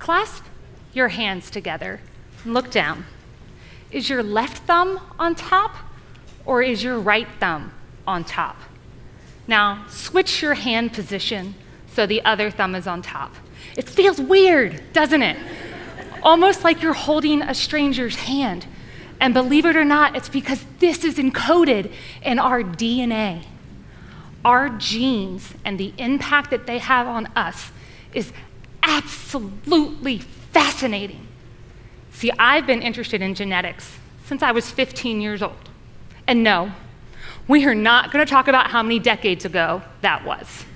Clasp your hands together and look down. Is your left thumb on top or is your right thumb on top? Now, switch your hand position so the other thumb is on top. It feels weird, doesn't it? Almost like you're holding a stranger's hand. And believe it or not, it's because this is encoded in our DNA. Our genes and the impact that they have on us is absolutely fascinating. See, I've been interested in genetics since I was 15 years old. And no, we are not going to talk about how many decades ago that was.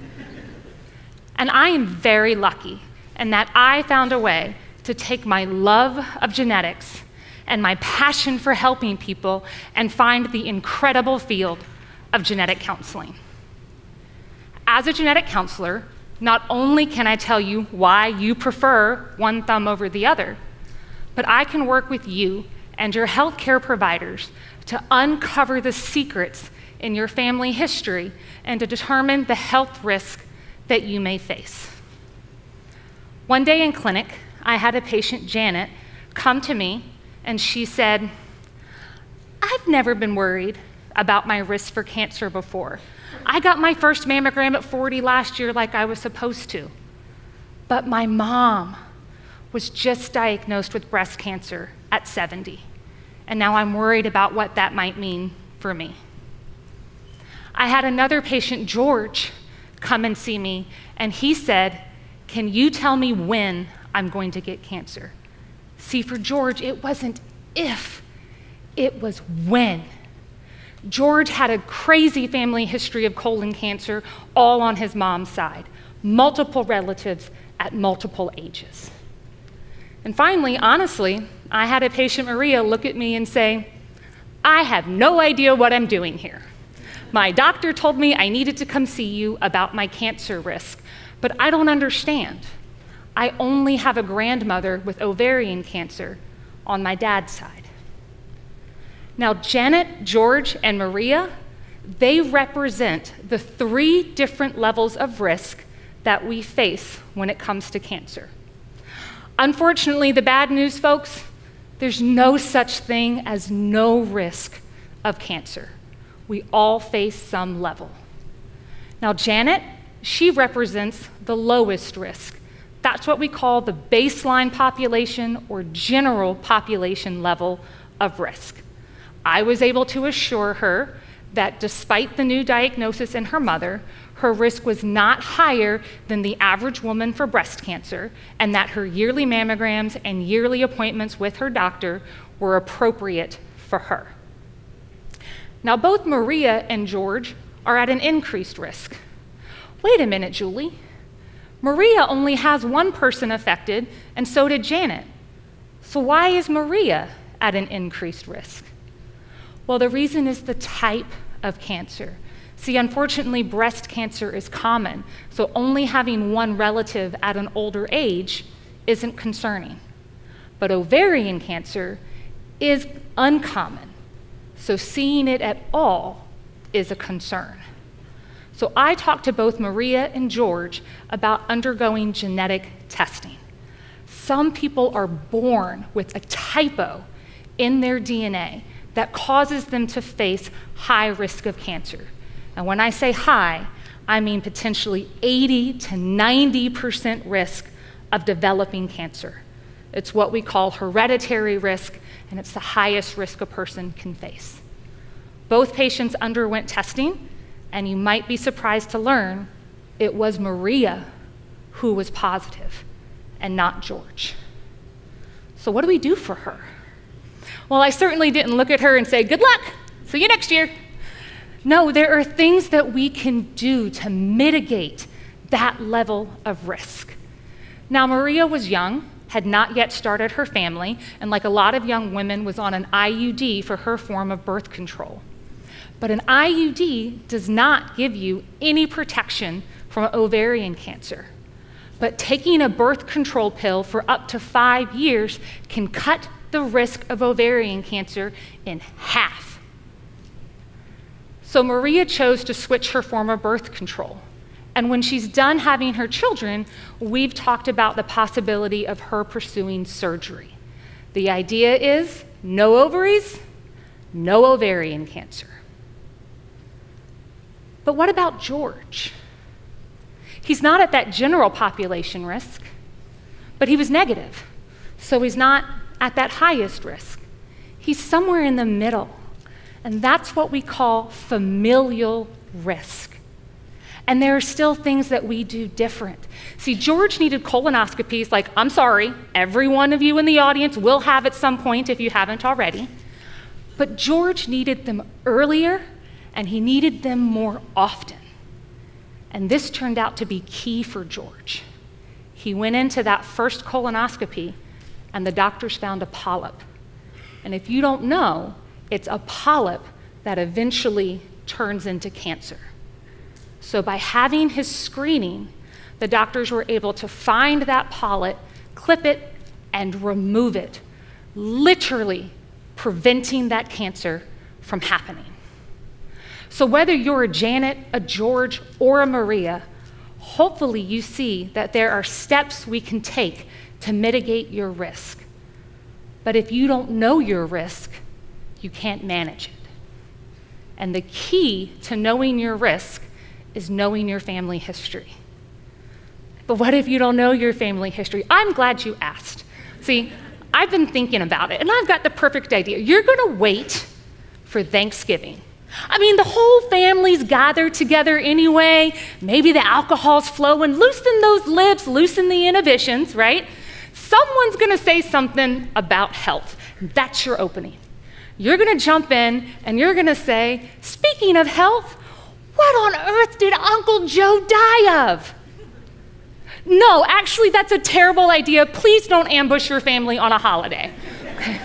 And I am very lucky in that I found a way to take my love of genetics and my passion for helping people and find the incredible field of genetic counseling. As a genetic counselor, not only can I tell you why you prefer one thumb over the other, but I can work with you and your healthcare providers to uncover the secrets in your family history and to determine the health risk that you may face. One day in clinic, I had a patient, Janet, come to me and she said, I've never been worried about my risk for cancer before. I got my first mammogram at 40 last year like I was supposed to. But my mom was just diagnosed with breast cancer at 70. And now I'm worried about what that might mean for me. I had another patient, George, come and see me, and he said, can you tell me when I'm going to get cancer? See, for George, it wasn't if, it was when. George had a crazy family history of colon cancer, all on his mom's side, multiple relatives at multiple ages. And finally, honestly, I had a patient, Maria, look at me and say, I have no idea what I'm doing here. My doctor told me I needed to come see you about my cancer risk, but I don't understand. I only have a grandmother with ovarian cancer on my dad's side. Now, Janet, George, and Maria, they represent the 3 different levels of risk that we face when it comes to cancer. Unfortunately, the bad news, folks, there's no such thing as no risk of cancer. We all face some level. Now, Janet, she represents the lowest risk. That's what we call the baseline population or general population level of risk. I was able to assure her that despite the new diagnosis in her mother, her risk was not higher than the average woman for breast cancer, and that her yearly mammograms and yearly appointments with her doctor were appropriate for her. Now, both Maria and George are at an increased risk. Wait a minute, Julie. Maria only has one person affected, and so did Janet. So why is Maria at an increased risk? Well, the reason is the type of cancer. See, unfortunately, breast cancer is common, so only having one relative at an older age isn't concerning. But ovarian cancer is uncommon, so seeing it at all is a concern. So I talked to both Maria and George about undergoing genetic testing. Some people are born with a typo in their DNA that causes them to face high risk of cancer. And when I say high, I mean potentially 80 to 90% risk of developing cancer. It's what we call hereditary risk, and it's the highest risk a person can face. Both patients underwent testing, and you might be surprised to learn it was Maria who was positive and not George. So what do we do for her? Well, I certainly didn't look at her and say, good luck, see you next year. No, there are things that we can do to mitigate that level of risk. Now, Maria was young, had not yet started her family, and like a lot of young women, was on an IUD for her form of birth control. But an IUD does not give you any protection from ovarian cancer. But taking a birth control pill for up to 5 years can cut the risk of ovarian cancer in half. So Maria chose to switch her form of birth control. And when she's done having her children, we've talked about the possibility of her pursuing surgery. The idea is no ovaries, no ovarian cancer. But what about George? He's not at that general population risk, but he was negative, so he's not at that highest risk. He's somewhere in the middle, and that's what we call familial risk. And there are still things that we do different. See, George needed colonoscopies, like, I'm sorry, every one of you in the audience will have at some point if you haven't already. But George needed them earlier, and he needed them more often. And this turned out to be key for George. He went into that first colonoscopy, and the doctors found a polyp. And if you don't know, it's a polyp that eventually turns into cancer. So by having his screening, the doctors were able to find that polyp, clip it, and remove it, literally preventing that cancer from happening. So whether you're a Janet, a George, or a Maria, hopefully you see that there are steps we can take to mitigate your risk. But if you don't know your risk, you can't manage it. And the key to knowing your risk is knowing your family history. But what if you don't know your family history? I'm glad you asked. See, I've been thinking about it, and I've got the perfect idea. You're gonna wait for Thanksgiving. I mean, the whole family's gathered together anyway. Maybe the alcohol's flowing. Loosen those lips, loosen the inhibitions, right? Someone's gonna say something about health. That's your opening. You're gonna jump in and you're gonna say, speaking of health, what on earth did Uncle Joe die of? No, actually, that's a terrible idea. Please don't ambush your family on a holiday. Okay.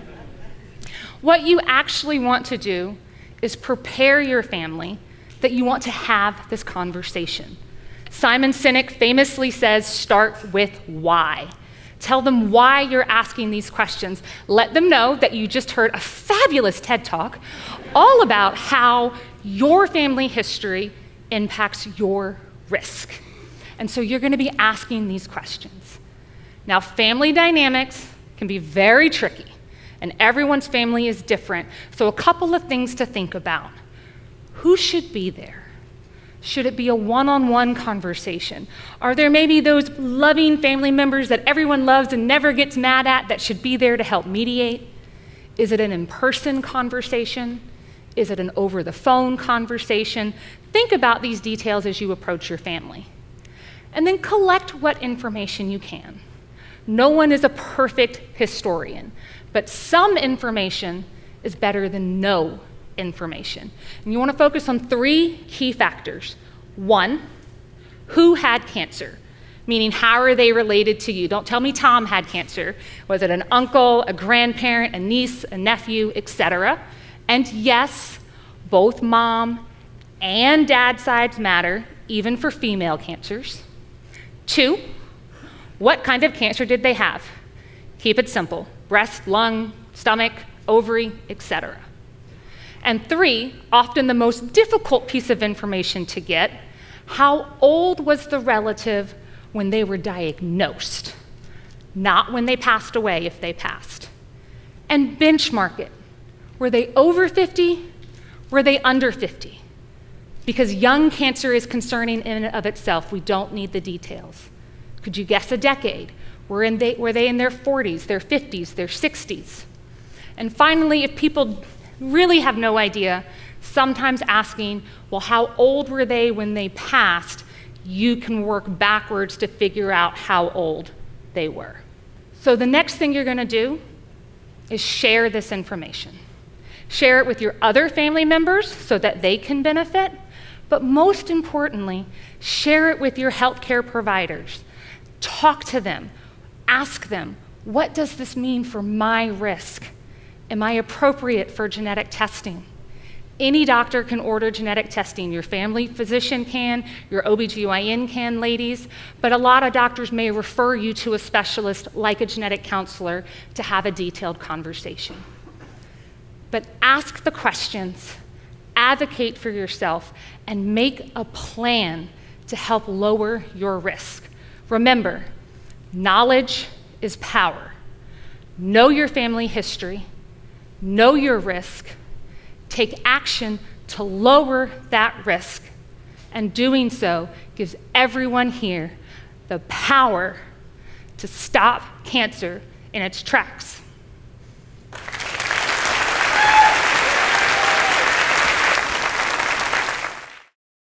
What you actually want to do is prepare your family that you want to have this conversation. Simon Sinek famously says, start with why. Tell them why you're asking these questions. Let them know that you just heard a fabulous TED Talk all about how your family history impacts your risk. And so you're going to be asking these questions. Now, family dynamics can be very tricky, and everyone's family is different. So a couple of things to think about. Who should be there? Should it be a one-on-one conversation? Are there maybe those loving family members that everyone loves and never gets mad at that should be there to help mediate? Is it an in-person conversation? Is it an over-the-phone conversation? Think about these details as you approach your family. And then collect what information you can. No one is a perfect historian, but some information is better than no information. And you want to focus on 3 key factors. 1, who had cancer? Meaning, how are they related to you? Don't tell me Tom had cancer. Was it an uncle, a grandparent, a niece, a nephew, etc.? And yes, both mom and dad sides matter, even for female cancers. 2, what kind of cancer did they have? Keep it simple. Breast, lung, stomach, ovary, etc. And 3, often the most difficult piece of information to get, how old was the relative when they were diagnosed? Not when they passed away, if they passed. And benchmark it. Were they over 50? Were they under 50? Because young cancer is concerning in and of itself. We don't need the details. Could you guess a decade? Were they in their 40s, their 50s, their 60s? And finally, if people really have no idea, sometimes asking, well, how old were they when they passed? You can work backwards to figure out how old they were. So the next thing you're going to do is share this information. Share it with your other family members so that they can benefit, but most importantly, share it with your healthcare providers. Talk to them. Ask them, what does this mean for my risk? Am I appropriate for genetic testing? Any doctor can order genetic testing. Your family physician can, your OBGYN can, ladies, but a lot of doctors may refer you to a specialist like a genetic counselor to have a detailed conversation. But ask the questions, advocate for yourself, and make a plan to help lower your risk. Remember, knowledge is power. Know your family history, know your risk, take action to lower that risk, and doing so gives everyone here the power to stop cancer in its tracks.